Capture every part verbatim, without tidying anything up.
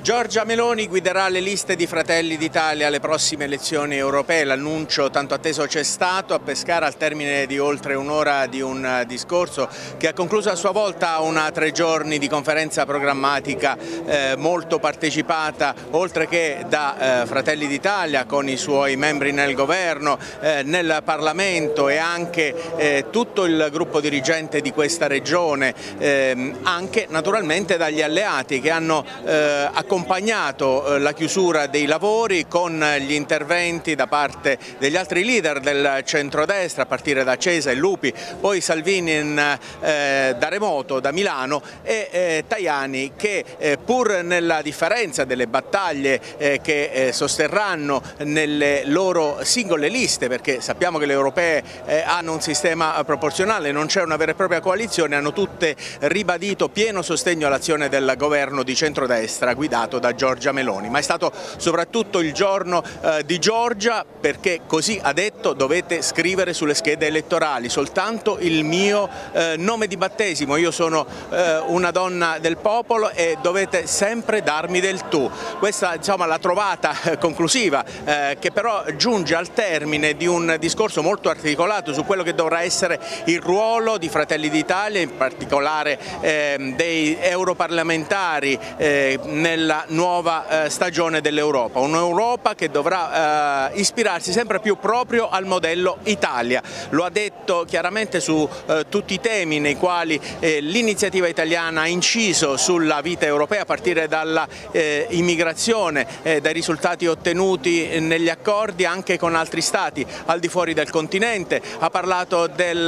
Giorgia Meloni guiderà le liste di Fratelli d'Italia alle prossime elezioni europee. L'annuncio tanto atteso c'è stato a Pescara al termine di oltre un'ora di un discorso che ha concluso a sua volta una tre giorni di conferenza programmatica eh, molto partecipata, oltre che da eh, Fratelli d'Italia con i suoi membri nel governo, eh, nel Parlamento e anche eh, tutto il gruppo dirigente di questa regione, eh, anche naturalmente dagli alleati che hanno eh, accompagnato accompagnato la chiusura dei lavori con gli interventi da parte degli altri leader del centrodestra, a partire da Cesa e Lupi, poi Salvini in, eh, da remoto, da Milano, e eh, Tajani che eh, pur nella differenza delle battaglie eh, che eh, sosterranno nelle loro singole liste, perché sappiamo che le europee eh, hanno un sistema proporzionale, non c'è una vera e propria coalizione, hanno tutte ribadito pieno sostegno all'azione del governo di centrodestra guidato da Giorgia Meloni. Ma è stato soprattutto il giorno eh, di Giorgia, perché così ha detto: dovete scrivere sulle schede elettorali soltanto il mio eh, nome di battesimo, io sono eh, una donna del popolo e dovete sempre darmi del tu. Questa, insomma, la trovata eh, conclusiva eh, che però giunge al termine di un discorso molto articolato su quello che dovrà essere il ruolo di Fratelli d'Italia, in particolare eh, dei europarlamentari eh, nella nuova eh, stagione dell'Europa, un'Europa che dovrà eh, ispirarsi sempre più proprio al modello Italia. Lo ha detto chiaramente su eh, tutti i temi nei quali eh, l'iniziativa italiana ha inciso sulla vita europea, a partire dalla eh, immigrazione, eh, dai risultati ottenuti negli accordi anche con altri stati al di fuori del continente. Ha parlato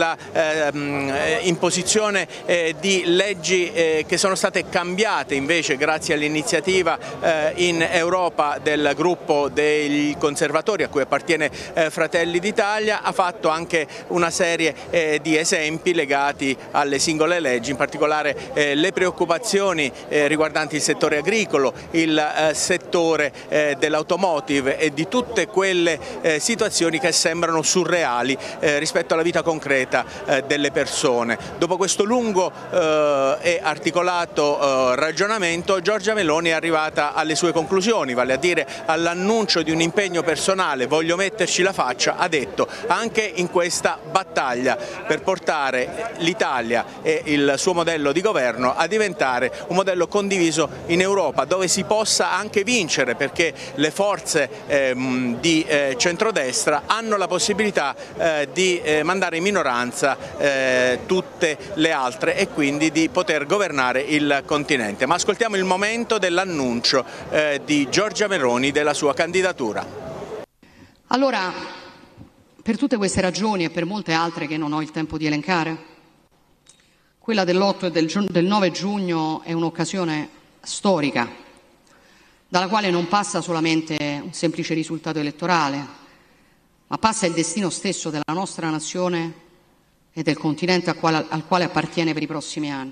dell'imposizione eh, eh, di leggi eh, che sono state cambiate invece grazie all'iniziativa in Europa del gruppo dei conservatori a cui appartiene Fratelli d'Italia. Ha fatto anche una serie di esempi legati alle singole leggi, in particolare le preoccupazioni riguardanti il settore agricolo, il settore dell'automotive e di tutte quelle situazioni che sembrano surreali rispetto alla vita concreta delle persone. Dopo questo lungo e articolato ragionamento, Giorgia Meloni è arrivata alle sue conclusioni, vale a dire all'annuncio di un impegno personale: voglio metterci la faccia, ha detto, anche in questa battaglia per portare l'Italia e il suo modello di governo a diventare un modello condiviso in Europa, dove si possa anche vincere, perché le forze ehm, di eh, centrodestra hanno la possibilità eh, di eh, mandare in minoranza eh, tutte le altre e quindi di poter governare il continente. Ma ascoltiamo il momento dell'annuncio eh, di Giorgia Meloni della sua candidatura. Allora, per tutte queste ragioni e per molte altre che non ho il tempo di elencare, quella dell'otto e del, del nove giugno è un'occasione storica, dalla quale non passa solamente un semplice risultato elettorale, ma passa il destino stesso della nostra nazione e del continente al quale, al quale appartiene per i prossimi anni.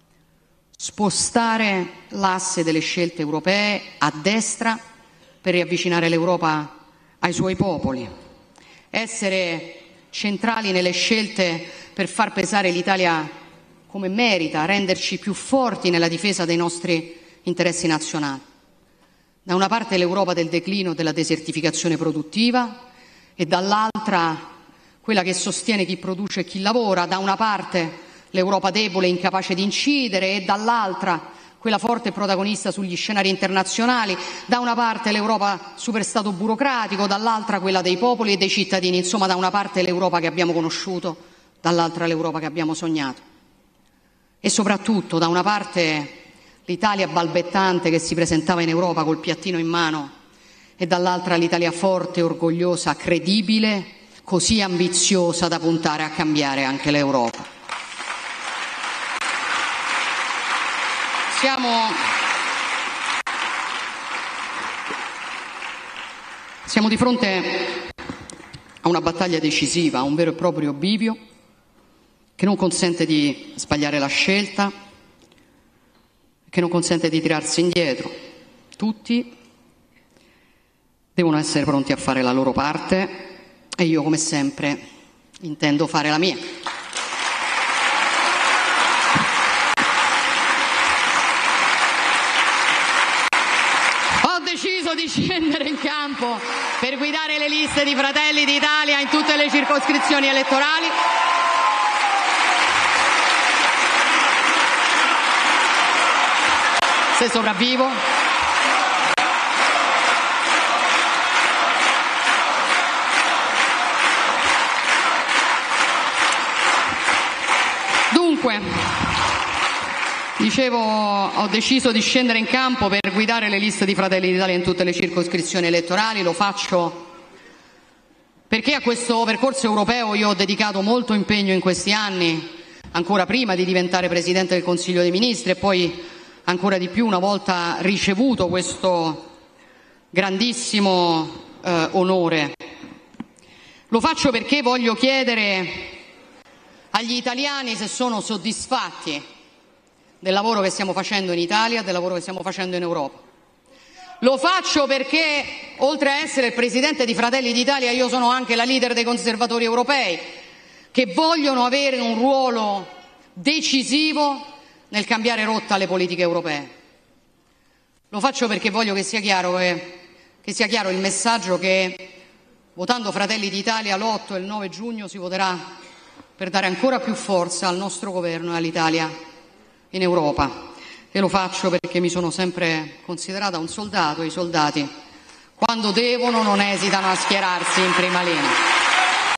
Spostare l'asse delle scelte europee a destra per riavvicinare l'Europa ai suoi popoli, essere centrali nelle scelte per far pesare l'Italia come merita, renderci più forti nella difesa dei nostri interessi nazionali. Da una parte l'Europa del declino, della desertificazione produttiva, e dall'altra quella che sostiene chi produce e chi lavora. Da una parte l'Europa debole e incapace di incidere, e dall'altra quella forte e protagonista sugli scenari internazionali. Da una parte l'Europa superstato burocratico, dall'altra quella dei popoli e dei cittadini. Insomma, da una parte l'Europa che abbiamo conosciuto, dall'altra l'Europa che abbiamo sognato. E soprattutto da una parte l'Italia balbettante che si presentava in Europa col piattino in mano, e dall'altra l'Italia forte, orgogliosa, credibile, così ambiziosa da puntare a cambiare anche l'Europa. Siamo, siamo di fronte a una battaglia decisiva, a un vero e proprio bivio che non consente di sbagliare la scelta, che non consente di tirarsi indietro. Tutti devono essere pronti a fare la loro parte e io, come sempre, intendo fare la mia. deciso di scendere in campo per guidare le liste di Fratelli d'Italia in tutte le circoscrizioni elettorali. Se sopravvivo. Dunque, dicevo, ho deciso di scendere in campo per guidare le liste di Fratelli d'Italia in tutte le circoscrizioni elettorali. Lo faccio perché a questo percorso europeo io ho dedicato molto impegno in questi anni, ancora prima di diventare Presidente del Consiglio dei Ministri e poi ancora di più una volta ricevuto questo grandissimo eh, onore. Lo faccio perché voglio chiedere agli italiani se sono soddisfatti del lavoro che stiamo facendo in Italia e del lavoro che stiamo facendo in Europa. Lo faccio perché, oltre a essere il Presidente di Fratelli d'Italia, io sono anche la leader dei conservatori europei, che vogliono avere un ruolo decisivo nel cambiare rotta alle politiche europee. Lo faccio perché voglio che sia chiaro, che, che sia chiaro il messaggio che, votando Fratelli d'Italia l'otto e il nove giugno, si voterà per dare ancora più forza al nostro governo e all'Italia in Europa. E lo faccio perché mi sono sempre considerata un soldato e i soldati, quando devono, non esitano a schierarsi in prima linea.